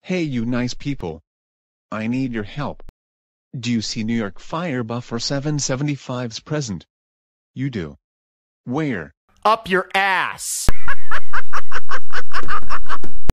Hey you nice people. I need your help. Do you see New York Fire Buffer 775's present? You do. Where? Up your ass!